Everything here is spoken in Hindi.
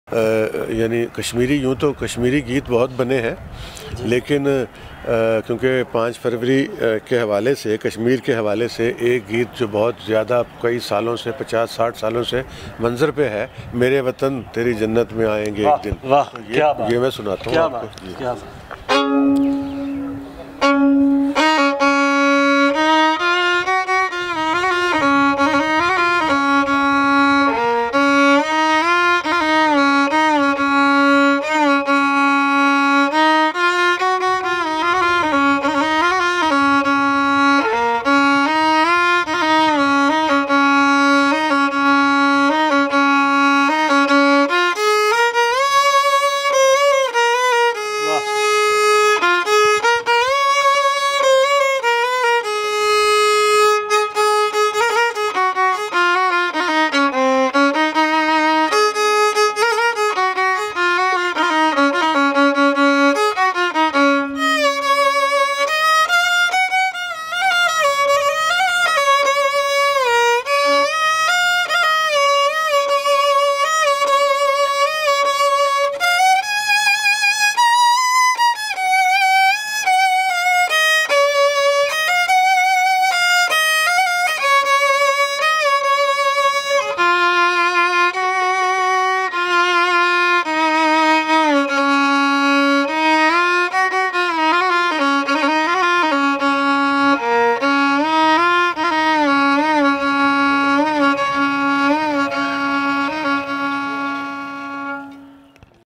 यानी कश्मीरी, यूँ तो कश्मीरी गीत बहुत बने हैं, लेकिन क्योंकि 5 फरवरी के हवाले से, कश्मीर के हवाले से एक गीत जो बहुत ज़्यादा कई सालों से, 50-60 सालों से मंजर पे है, मेरे वतन तेरी जन्नत में आएंगे एक दिन। वाह, क्या बात, ये मैं सुनाता हूँ आपको। क्या बात।